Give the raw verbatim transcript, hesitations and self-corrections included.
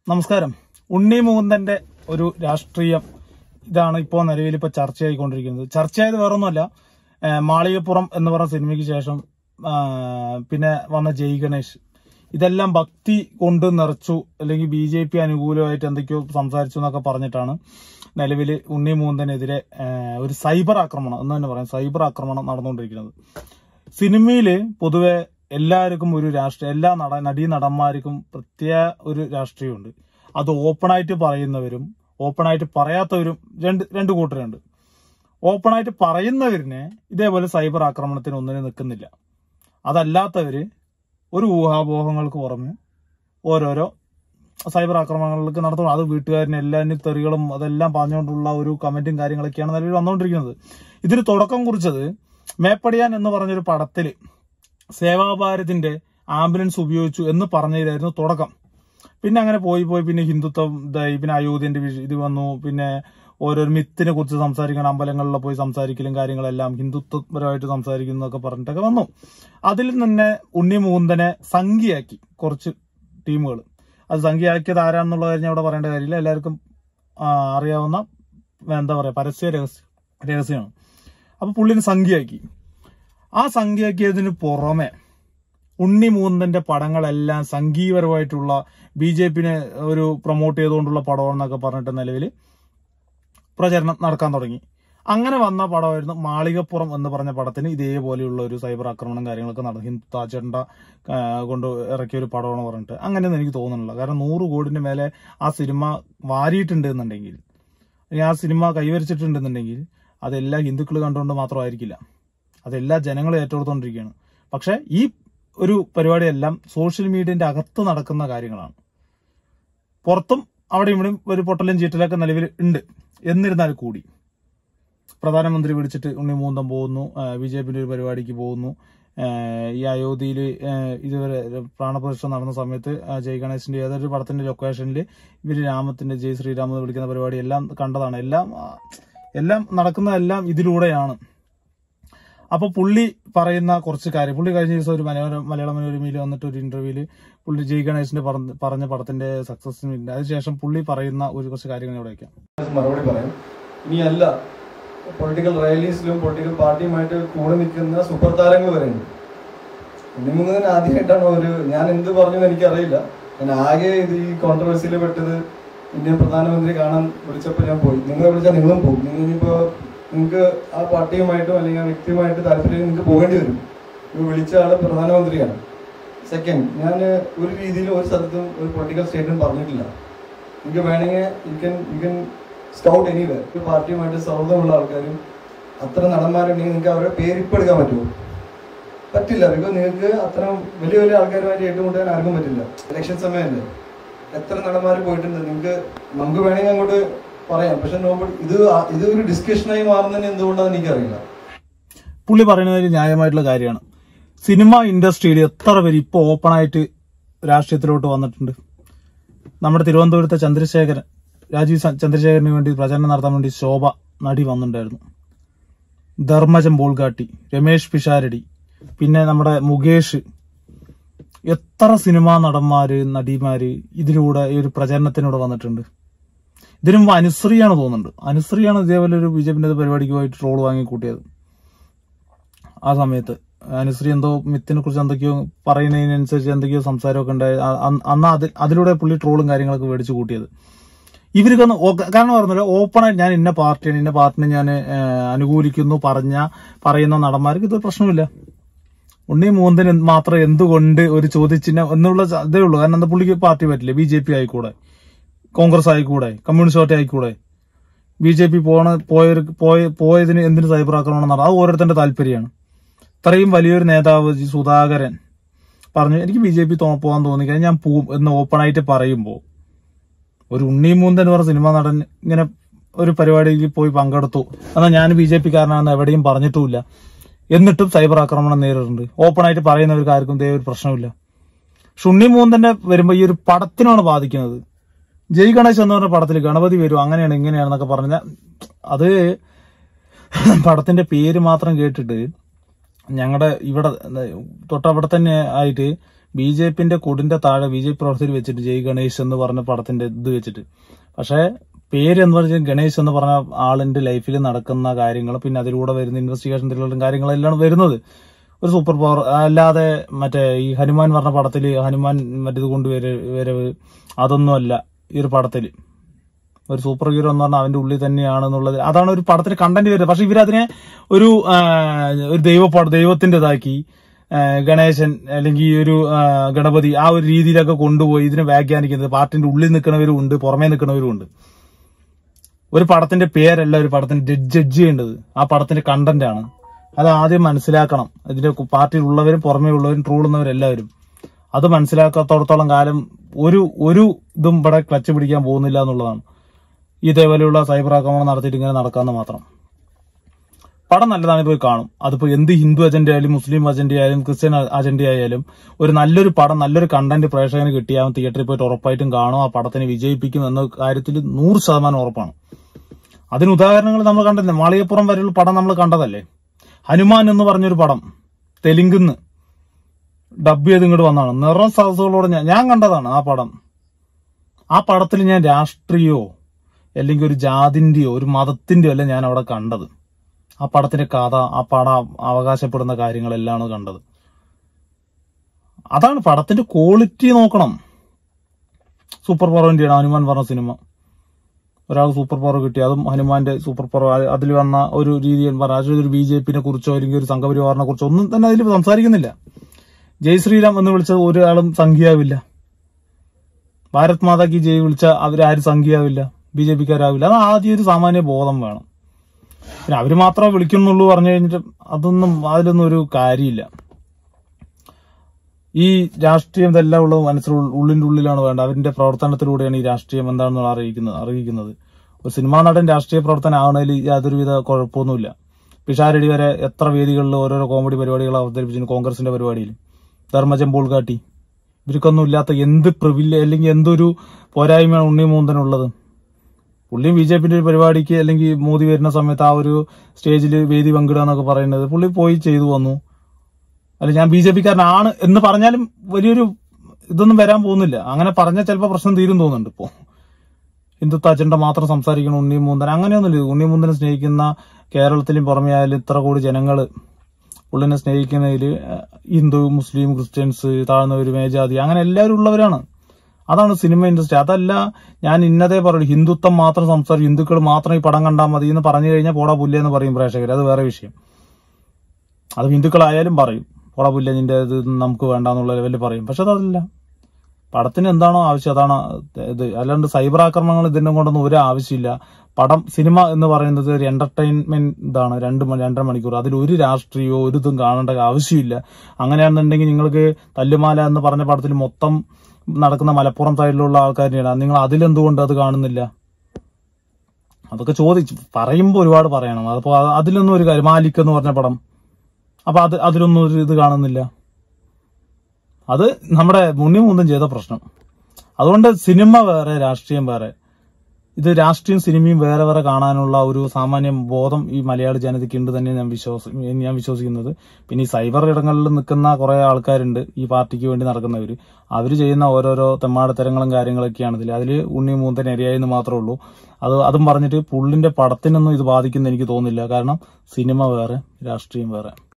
നമസ്കാരം. ഉണ്ണി മുകുന്ദന്റെ ഒരു രാഷ്ട്രീയം ഇതാണ് ഇപ്പോൾ നിലവിൽ ഇപ്പൊ ചർച്ചയായിക്കൊണ്ടിരിക്കുന്നത്. ചർച്ചയായത് വേറൊന്നുമല്ല, മാളികപ്പുറം എന്ന് പറഞ്ഞ സിനിമയ്ക്ക് ശേഷം പിന്നെ വന്ന ജയ് ഗണേഷ് ഇതെല്ലാം ഭക്തി കൊണ്ട് നിറച്ചു, അല്ലെങ്കിൽ ബി ജെ പി അനുകൂലമായിട്ട് എന്തൊക്കെയോ സംസാരിച്ചു എന്നൊക്കെ പറഞ്ഞിട്ടാണ് നിലവിൽ ഉണ്ണി മുകുന്ദനെതിരെ ഒരു സൈബർ ആക്രമണം എന്ന് തന്നെ പറയാം സൈബർ ആക്രമണം നടന്നുകൊണ്ടിരിക്കുന്നത്. സിനിമയില് പൊതുവെ എല്ലാവർക്കും ഒരു രാഷ്ട്രീയ എല്ലാ നട നടീ നടന്മാർക്കും പ്രത്യേക ഒരു രാഷ്ട്രീയമുണ്ട്. അത് ഓപ്പണായിട്ട് പറയുന്നവരും ഓപ്പണായിട്ട് പറയാത്തവരും രണ്ട് രണ്ട് കൂട്ടരുണ്ട്. ഓപ്പണായിട്ട് പറയുന്നവരിനെ ഇതേപോലെ സൈബർ ആക്രമണത്തിന് ഒന്നിനും നിൽക്കുന്നില്ല. അതല്ലാത്തവര് ഒരു ഊഹാപോഹങ്ങൾക്ക് പുറമെ ഓരോരോ സൈബർ ആക്രമണങ്ങൾക്ക് നടത്തുന്നു. അത് വീട്ടുകാരന് എല്ലാവരും തെറികളും അതെല്ലാം പറഞ്ഞുകൊണ്ടുള്ള ഒരു കമന്റും കാര്യങ്ങളൊക്കെയാണ് നിലവിൽ വന്നുകൊണ്ടിരിക്കുന്നത്. ഇതിന് തുടക്കം കുറിച്ചത് മേപ്പടിയാൻ എന്ന് പറഞ്ഞൊരു പടത്തില് സേവാഭാരതിന്റെ ആംബുലൻസ് ഉപയോഗിച്ചു എന്ന് പറഞ്ഞതിലായിരുന്നു തുടക്കം. പിന്നെ അങ്ങനെ പോയി പോയി പിന്നെ ഹിന്ദുത്വം ഇതായി, പിന്നെ അയോധ്യന്റെ ഇത് വന്നു, പിന്നെ ഓരോരോ മിത്തിനെ കുറിച്ച് സംസാരിക്കണം, അമ്പലങ്ങളിൽ പോയി സംസാരിക്കലും കാര്യങ്ങളെല്ലാം ഹിന്ദുത്വപരമായിട്ട് സംസാരിക്കുന്നതൊക്കെ പറഞ്ഞിട്ടൊക്കെ വന്നു. അതിൽ തന്നെ ഉണ്ണി മുകുന്ദനെ സംഖ്യയാക്കി കുറച്ച് ടീമുകൾ. അത് സംഖ്യയാക്കിയത് ആരാണെന്നുള്ള കാര്യം ഞാൻ അവിടെ പറയേണ്ട കാര്യമില്ല, എല്ലാവർക്കും അറിയാവുന്ന എന്താ പറയാ പരസ്യ രഹസ്യ രഹസ്യമാണ്. അപ്പൊ പുള്ളിനെ സംഖ്യയാക്കി. ആ സംഖ്യയാക്കിയതിന് പുറമെ ഉണ്ണി മുകുന്ദന്റെ പടങ്ങളെല്ലാം സംഘീയപരമായിട്ടുള്ള ബി ജെ പിനെ ഒരു പ്രൊമോട്ട് ചെയ്തുകൊണ്ടുള്ള പടമാണെന്നൊക്കെ പറഞ്ഞിട്ട് നിലവിൽ പ്രചരണം നടക്കാൻ തുടങ്ങി. അങ്ങനെ വന്ന പടമായിരുന്നു മാളികപ്പുറം എന്ന് പറഞ്ഞ പടത്തിന് ഇതേപോലെയുള്ള ഒരു സൈബർ ആക്രമണം കാര്യങ്ങളൊക്കെ നടന്നു. ഹിന്ദു അജണ്ട കൊണ്ട് ഇറക്കിയ ഒരു പടമാണ് പറഞ്ഞിട്ട് അങ്ങനെയൊന്നും എനിക്ക് തോന്നുന്നില്ല. കാരണം നൂറ് കോടിന്റെ മേലെ ആ സിനിമ വാരിയിട്ടുണ്ട് എന്നുണ്ടെങ്കിൽ, ആ സിനിമ കൈവരിച്ചിട്ടുണ്ടെന്നുണ്ടെങ്കിൽ അതെല്ലാ ഹിന്ദുക്കൾ കണ്ടുകൊണ്ട് മാത്രമായിരിക്കില്ല, അതെല്ലാ ജനങ്ങളും ഏറ്റെടുത്തുകൊണ്ടിരിക്കുകയാണ്. പക്ഷെ ഈ ഒരു പരിപാടിയെല്ലാം സോഷ്യൽ മീഡിയന്റെ അകത്ത് നടക്കുന്ന കാര്യങ്ങളാണ്. പുറത്തും അവിടെ ഇവിടെയും ഒരു പൊട്ടലും ചീറ്റലൊക്കെ നിലവിൽ ഉണ്ട്. എന്നിരുന്നാൽ കൂടി പ്രധാനമന്ത്രി വിളിച്ചിട്ട് ഉണ്ണി മുകുന്ദൻ പോകുന്നു, ബി ജെ പിന്റെ ഒരു പരിപാടിക്ക് പോകുന്നു. ഈ അയോധ്യയിൽ ഇതുവരെ പ്രാണപ്രതിഷ്ഠ നടന്ന സമയത്ത് ജയ് ഗണേശിന്റെ ഏതൊരു പടത്തിന്റെ ലൊക്കേഷനിൽ ഇവര് രാമത്തിന്റെ ജയ് ശ്രീരാം എന്ന് വിളിക്കുന്ന പരിപാടി എല്ലാം കണ്ടതാണ്. എല്ലാം എല്ലാം നടക്കുന്നതെല്ലാം ഇതിലൂടെയാണ്. അപ്പൊ പുള്ളി പറയുന്ന കുറച്ച് കാര്യം, പുള്ളി കഴിഞ്ഞ ദിവസം ഒരു മലയാള മലയാള മനോരമയിൽ വന്നിട്ട് ഒരു ഇന്റർവ്യൂല് പുള്ളി ജയ് ഗണേശിന്റെ പറഞ്ഞ പടത്തിന്റെ സക്സസിനില്ല. അതിനുശേഷം പുള്ളി പറയുന്ന ഒരു കുറച്ച് കാര്യങ്ങൾ ഇവിടെ വയ്ക്കാം. മറുപടി പറയാം. ഇനി അല്ല, പൊളിറ്റിക്കൽ റാലീസിലും പൊളിറ്റിക്കൽ പാർട്ടിയുമായിട്ട് കൂടെ നിൽക്കുന്ന സൂപ്പർ താരങ്ങൾ വരെയുണ്ട്. ഉണ്ണി മുകുന്ദൻ ആദ്യമായിട്ടാണ് ഒരു, ഞാൻ എന്ത് പറഞ്ഞെന്ന് എനിക്കറിയില്ല, ഞാൻ ആകെ ഇത് ഈ കോൺട്രവേഴ്സിയിൽ പെട്ടത് ഇന്ത്യൻ പ്രധാനമന്ത്രി കാണാൻ വിളിച്ചപ്പോൾ ഞാൻ പോയി. നിങ്ങളെ വിളിച്ചാൽ നിങ്ങളും പോകും. നിങ്ങൾ ഇനിയിപ്പോ നിങ്ങൾക്ക് ആ പാർട്ടിയുമായിട്ടോ അല്ലെങ്കിൽ ആ വ്യക്തിയുമായിട്ട് താല്പര്യം നിങ്ങൾക്ക് പോകേണ്ടി വരും. വിളിച്ച ആള് പ്രധാനമന്ത്രിയാണ്. സെക്കൻഡ്, ഞാൻ ഒരു രീതിയിലും ഒരു സ്ഥലത്തും ഒരു പൊളിറ്റിക്കൽ സ്റ്റേറ്റ്മെന്റ് പറഞ്ഞിട്ടില്ല. നിങ്ങൾക്ക് വേണമെങ്കിൽ you can you can scout anyway. ഒരു പാർട്ടിയുമായിട്ട് സൗഹൃദമുള്ള ആൾക്കാരും അത്ര നടന്മാരുണ്ടെങ്കിൽ നിങ്ങൾക്ക് അവരുടെ പേരിപ്പോൾ എടുക്കാൻ പറ്റുമോ? പറ്റില്ല. ബിക്കോസ് നിങ്ങൾക്ക് അത്ര വലിയ വലിയ ആൾക്കാരുമായിട്ട് ഏറ്റുമുട്ടാൻ ആർക്കും പറ്റില്ല. ഇലക്ഷൻ സമയമല്ലേ, എത്ര നടന്മാർ പോയിട്ടുണ്ട്. നിങ്ങൾക്ക് നമുക്ക് വേണമെങ്കിൽ അങ്ങോട്ട് പറയാം, പക്ഷെ ഇത് ഇത് ഒരു ഡിസ്കഷനായി മാറുന്നതിന് എന്തുകൊണ്ടാണെന്ന് എനിക്കറിയില്ല. പുള്ളി പറയുന്നത് ന്യായമായിട്ടുള്ള കാര്യമാണ്. സിനിമ ഇൻഡസ്ട്രിയിൽ എത്ര പേര് ഇപ്പൊ ഓപ്പണായിട്ട് രാഷ്ട്രീയത്തിലോട്ട് വന്നിട്ടുണ്ട്. നമ്മുടെ തിരുവനന്തപുരത്തെ ചന്ദ്രശേഖരൻ, രാജീവ് ചന്ദ്രശേഖരന് വേണ്ടി പ്രചരണം നടത്താൻ വേണ്ടി ശോഭ നടി വന്നിട്ടുണ്ടായിരുന്നു. ധർമ്മജം ബോൾഗാട്ടി, രമേശ് പിഷാരടി, പിന്നെ നമ്മുടെ മുകേഷ്, എത്ര സിനിമാ നടന്മാര് നടിമാര് ഇതിലൂടെ ഈ ഒരു പ്രചരണത്തിനൂടെ വന്നിട്ടുണ്ട്. ഇതിനു മുമ്പ് അനുശ്രീയാണ് തോന്നുന്നുണ്ട്, അനുശ്രീയാണ് ഇതേപോലെ ഒരു ബി ജെ പിന്റെ പരിപാടിക്ക് പോയിട്ട് ട്രോൾ വാങ്ങി കൂട്ടിയത്. ആ സമയത്ത് അനുശ്രീ എന്തോ മിത്തിനെ കുറിച്ച് എന്തൊക്കെയോ പറയുന്നതിനനുസരിച്ച് എന്തൊക്കെയോ സംസാരമൊക്കെ ഉണ്ടായി. അന്ന് അതിൽ അതിലൂടെ പുള്ളി ട്രോളും കാര്യങ്ങളൊക്കെ മേടിച്ചു കൂട്ടിയത്. ഇവർക്കൊന്ന് കാരണം പറഞ്ഞല്ലോ, ഓപ്പണായിട്ട് ഞാൻ ഇന്ന പാർട്ടിയാണ്, ഇന്ന പാർട്ടിനെ ഞാൻ അനുകൂലിക്കുന്നു പറഞ്ഞ പറയുന്ന നടന്മാർക്ക് ഇത് പ്രശ്നമില്ല. ഉണ്ണി മുകുന്ദന് മാത്രം എന്തുകൊണ്ട് ഒരു ചോദ്യചിഹ്നം എന്നുള്ള ഇതേ ഉള്ളൂ. കാരണം എന്താ, പുള്ളിക്ക് പാർട്ടി പറ്റില്ല. ബി ജെ പി ആയിക്കൂടെ, കോൺഗ്രസ് ആയിക്കൂടെ, കമ്മ്യൂണിസ്റ്റ് പാർട്ടി ആയിക്കൂടെ. ബി ജെ പി പോണ പോയ പോയതിന് എന്തിന് സൈബർ ആക്രമണം നടന്നത്, അത് ഓരോരുത്തരുടെ താല്പര്യമാണ്. ഇത്രയും വലിയൊരു നേതാവ് സുധാകരൻ പറഞ്ഞു എനിക്ക് ബി ജെ പി പോകാൻ തോന്നിക്കഴിഞ്ഞാൽ ഞാൻ പോവും എന്ന് ഓപ്പണായിട്ട് പറയുമ്പോൾ, ഒരു ഉണ്ണി മുകുന്ദൻ പറഞ്ഞ സിനിമാ നടൻ ഇങ്ങനെ ഒരു പരിപാടിയിൽ പോയി പങ്കെടുത്തു എന്നാൽ ഞാൻ ബി ജെ പി കാരനാണെന്ന് എവിടെയും പറഞ്ഞിട്ടുമില്ല, എന്നിട്ടും സൈബർ ആക്രമണം നേരിടുന്നുണ്ട്. ഓപ്പണായിട്ട് പറയുന്നവർക്ക് ആർക്കും ഇതേ ഒരു പ്രശ്നമില്ല. പക്ഷെ ഉണ്ണി മുകുന്ദന്റെ വരുമ്പോ ഈ ഒരു പടത്തിനാണ് ബാധിക്കുന്നത്. ജയ് ഗണേശ് എന്ന് പറഞ്ഞ പടത്തിൽ ഗണപതി വരും, അങ്ങനെയാണ് ഇങ്ങനെയാണെന്നൊക്കെ പറഞ്ഞാൽ അത് പടത്തിന്റെ പേര് മാത്രം കേട്ടിട്ട് ഞങ്ങളുടെ ഇവിടെ തൊട്ടവിടെ തന്നെ ആയിട്ട് ബി ജെ പിന്റെ കൊടിന്റെ താഴെ ബി ജെ പി പ്രവർത്തകർ വെച്ചിട്ട് ജയ് ഗണേഷ് എന്ന് പറഞ്ഞ പടത്തിന്റെ ഇത് വെച്ചിട്ട്. പക്ഷെ പേര് എന്ന് പറഞ്ഞാൽ ഗണേഷ് എന്ന് പറഞ്ഞ ആളിന്റെ ലൈഫിൽ നടക്കുന്ന കാര്യങ്ങൾ, പിന്നെ അതിലൂടെ വരുന്ന ഇൻവെസ്റ്റിഗേഷൻ ത്രില്ലറും കാര്യങ്ങളെല്ലാം വരുന്നത് ഒരു സൂപ്പർ പവർ. അല്ലാതെ മറ്റേ ഈ ഹനുമാൻ പറഞ്ഞ പടത്തില് ഹനുമാൻ മറ്റേത് കൊണ്ടുവര വരവ് അതൊന്നുമല്ല ഈ ഒരു പടത്തില്. ഒരു സൂപ്പർ ഹീറോ എന്ന് പറഞ്ഞാൽ അവന്റെ ഉള്ളിൽ തന്നെയാണെന്നുള്ളത്, അതാണ് ഒരു പടത്തിന് കണ്ടന്റ് വരുന്നത്. പക്ഷെ ഇവരതിനെ ഒരു ഒരു ദൈവ ദൈവത്തിന്റെ ഇതാക്കി ഗണേശൻ അല്ലെങ്കിൽ ഈ ഒരു ഗണപതി ആ ഒരു രീതിയിലൊക്കെ കൊണ്ടുപോയി ഇതിനെ വ്യാഖ്യാനിക്കുന്നത്. പാർട്ടിന്റെ ഉള്ളിൽ നിൽക്കുന്നവരും ഉണ്ട്, പുറമേ നിൽക്കുന്നവരും ഉണ്ട്. ഒരു പടത്തിന്റെ പേരല്ല ഒരു പടത്തിന് ജഡ്ജ് ചെയ്യേണ്ടത്, ആ പടത്തിന്റെ കണ്ടന്റ് ആണ്. അത് ആദ്യം മനസ്സിലാക്കണം. ഇതിന്റെ പാർട്ടിയിൽ ഉള്ളവരും പുറമേ ഉള്ളവരും ട്രോളുന്നവരെല്ലാവരും അത് മനസ്സിലാക്കാത്തോടത്തോളം കാലം ഒരു ഒരു ഇതും ഇവിടെ ക്ലച്ച് പിടിക്കാൻ പോകുന്നില്ല എന്നുള്ളതാണ്. ഇതേപോലെയുള്ള സൈബർ ആക്രമണം നടത്തിയിട്ട് ഇങ്ങനെ നടക്കാമെന്ന് മാത്രം. പടം നല്ലതാണ്, പോയി കാണും. അതിപ്പോ എന്ത് ഹിന്ദു അജണ്ട ആയാലും മുസ്ലിം അജണ്ട ആയാലും ക്രിസ്ത്യൻ അജണ്ട ആയാലും ഒരു നല്ലൊരു പടം നല്ലൊരു കണ്ടന്റ് പ്രേക്ഷകന് കിട്ടിയാൽ തിയേറ്ററിൽ പോയിട്ട് ഉറപ്പായിട്ടും കാണും. ആ പടത്തിനെ വിജയിപ്പിക്കും എന്ന കാര്യത്തിൽ നൂറ് ശതമാനം ഉറപ്പാണ്. അതിന് ഉദാഹരണങ്ങൾ നമ്മൾ കണ്ടല്ലേ, മാളികപ്പുറം വരെയുള്ള പടം നമ്മൾ കണ്ടതല്ലേ. ഹനുമാൻ എന്ന് പറഞ്ഞൊരു പടം തെലുങ്കിന്ന് ഡബ് ചെയ്ത് ഇങ്ങോട്ട് വന്നതാണ്. നിറം സദസ്സുകളോടെ ഞാൻ ഞാൻ കണ്ടതാണ് ആ പടം. ആ പടത്തിൽ ഞാൻ രാഷ്ട്രീയമോ അല്ലെങ്കിൽ ഒരു ജാതിന്റെയോ ഒരു മതത്തിന്റെയോ അല്ല ഞാൻ അവിടെ കണ്ടത്. ആ പടത്തിന്റെ കഥ, ആ പടം അവകാശപ്പെടുന്ന കാര്യങ്ങളെല്ലാം കണ്ടത്. അതാണ് പടത്തിന്റെ ക്വാളിറ്റി നോക്കണം. സൂപ്പർ പവർ വേണ്ടിയാണ് ഹനുമാൻ പറഞ്ഞ സിനിമ. ഒരാൾക്ക് സൂപ്പർ പവർ കിട്ടി, അതും ഹനുമാന്റെ സൂപ്പർ പവർ. അതിൽ വന്ന ഒരു രീതിയിൽ പറഞ്ഞാൽ ഒരു ബി ജെ പിനെ കുറിച്ചോ അല്ലെങ്കിൽ ഒരു സംഘപരിവാറിനെ കുറിച്ചോ ഒന്നും തന്നെ അതിൽ സംസാരിക്കുന്നില്ല. ജയ് ശ്രീരാം എന്ന് വിളിച്ചത് ഒരാളും സംഖ്യയാവില്ല. ഭാരത് മാതാ കി ജയ് വിളിച്ച അവരാരും സംഖ്യയാവില്ല, ബി ജെ പിക്കാരാവില്ല. അത് ആദ്യം ഒരു സാമാന്യ ബോധം വേണം. പിന്നെ അവര് മാത്രമേ വിളിക്കുന്നുള്ളൂ പറഞ്ഞു കഴിഞ്ഞിട്ട് അതൊന്നും അതിലൊന്നും ഒരു കാര്യമില്ല. ഈ രാഷ്ട്രീയം ഇതെല്ലാം ഉള്ളത് മനസ്സിൽ ഉള്ളിന്റെ ഉള്ളിലാണ് വേണ്ടത്. അവരുടെ പ്രവർത്തനത്തിലൂടെയാണ് ഈ രാഷ്ട്രീയം എന്താണെന്നുള്ള അറിയിക്കുന്നത് അറിയിക്കുന്നത് ഒരു സിനിമാ നടൻ രാഷ്ട്രീയ പ്രവർത്തനം ആവണതിൽ യാതൊരുവിധ കുഴപ്പമൊന്നുമില്ല. പിഷാരടി വരെ എത്ര വേദികളിൽ ഓരോരോ കോമഡി പരിപാടികൾ അവതരിപ്പിച്ചു. കോൺഗ്രസിന്റെ പരിപാടിയിൽ ധർമ്മജം ബോൾഗാട്ടി, ഇവർക്കൊന്നും ഇല്ലാത്ത എന്ത് പ്രിവില്യ അല്ലെങ്കിൽ എന്തൊരു പോരായ്മയാണ് ഉണ്ണി മൂന്തനുള്ളത്. പുള്ളി ബി ജെ പിന്റെ ഒരു പരിപാടിക്ക് അല്ലെങ്കിൽ മോദി വരുന്ന സമയത്ത് ആ ഒരു സ്റ്റേജിൽ വേദി പങ്കിടുക എന്നൊക്കെ പറയുന്നത് പുള്ളി പോയി ചെയ്തു വന്നു. അല്ല ഞാൻ ബി ജെ പിക്കാരനാണ് എന്ന് പറഞ്ഞാലും വലിയൊരു ഇതൊന്നും വരാൻ പോകുന്നില്ല. അങ്ങനെ പറഞ്ഞാൽ ചിലപ്പോൾ പ്രശ്നം തീരും തോന്നുന്നുണ്ട്. ഇപ്പോ ഹിന്ദുത്വ അജണ്ട മാത്രം സംസാരിക്കണം ഉണ്ണി മൂന്തൻ, അങ്ങനെയൊന്നുമില്ല. ഉണ്ണി മൂന്തനെ സ്നേഹിക്കുന്ന കേരളത്തിലും പുറമെ ആയാലും ഇത്ര കൂടി ജനങ്ങൾ പുള്ളിനെ സ്നേഹിക്കുന്നതിൽ ഹിന്ദു മുസ്ലിം ക്രിസ്ത്യൻസ് താഴ്ന്നവർ മേജാതി അങ്ങനെ എല്ലാവരും ഉള്ളവരാണ്. അതാണ് സിനിമ ഇൻഡസ്ട്രി. അതല്ല ഞാൻ ഇന്നതേ പറയൂ ഹിന്ദുത്വം മാത്രം സംസാരിക്കും, ഹിന്ദുക്കൾ മാത്രം ഈ പടം കണ്ടാൽ മതി എന്ന് പറഞ്ഞു കഴിഞ്ഞാൽ പോടാ പുല്ലെന്ന് പറയും പ്രേക്ഷകർ. അത് വേറെ വിഷയം. അത് ഹിന്ദുക്കളായാലും പറയും പോടാ പുല്ല നിന്റെ ഇത് നമുക്ക് വേണ്ടാന്നുള്ള ലെവലിൽ പറയും. പക്ഷെ അതല്ല, പടത്തിന് എന്താണോ ആവശ്യം അതാണ് ഇത്. അല്ലാണ്ട് സൈബർ ആക്രമണങ്ങൾ ഇതിന്റെ കൊണ്ടൊന്നും ഒരു ആവശ്യമില്ല. പടം സിനിമ എന്ന് പറയുന്നത് ഒരു എന്റർടൈൻമെന്റ് ഇതാണ്. രണ്ട് രണ്ടര മണിക്കൂർ അതിൽ ഒരു രാഷ്ട്രീയമോ ഒരു ഇതും കാണേണ്ട ആവശ്യമില്ല. അങ്ങനെയാണെന്നുണ്ടെങ്കിൽ നിങ്ങൾക്ക് തല്ലുമാല എന്ന് പറഞ്ഞ പടത്തിൽ മൊത്തം നടക്കുന്ന മലപ്പുറം സൈഡിലുള്ള ആൾക്കാരെയാണ്. നിങ്ങൾ അതിലെന്തുകൊണ്ട് അത് കാണുന്നില്ല? അതൊക്കെ ചോദിച്ചു പറയുമ്പോൾ ഒരുപാട് പറയണം. അതിപ്പോ അതിലൊന്നും ഒരു കാര്യം മാലിക് എന്ന് പറഞ്ഞ പടം, അപ്പൊ അത് അതിലൊന്നും ഒരു ഇത് കാണുന്നില്ല. അത് നമ്മുടെ മുന്നി മൂന്നും ചെയ്ത പ്രശ്നം. അതുകൊണ്ട് സിനിമ വേറെ രാഷ്ട്രീയം വേറെ. ഇത് രാഷ്ട്രീയം സിനിമയും വേറെ വേറെ കാണാനുള്ള ഒരു സാമാന്യ ബോധം ഈ മലയാള ജനതയ്ക്ക് ഉണ്ട് തന്നെ ഞാൻ വിശ്വാസ ഞാൻ വിശ്വസിക്കുന്നത്. പിന്നെ ഈ സൈബർ ഇടങ്ങളിൽ നിൽക്കുന്ന കുറെ ആൾക്കാരുണ്ട് ഈ പാർട്ടിക്ക് വേണ്ടി നടക്കുന്നവര്. അവര് ചെയ്യുന്ന ഓരോരോ തെമ്മാടത്തരങ്ങളും കാര്യങ്ങളൊക്കെയാണ് ഇതിൽ. അതിൽ ഉണ്ണി മൂന്തൻ ഇരയായെന്ന് മാത്രമേ ഉള്ളൂ. അത് അതും പറഞ്ഞിട്ട് പുള്ളിന്റെ പടത്തിനൊന്നും ഇത് ബാധിക്കുന്ന എനിക്ക് തോന്നുന്നില്ല. കാരണം സിനിമ വേറെ രാഷ്ട്രീയം വേറെ.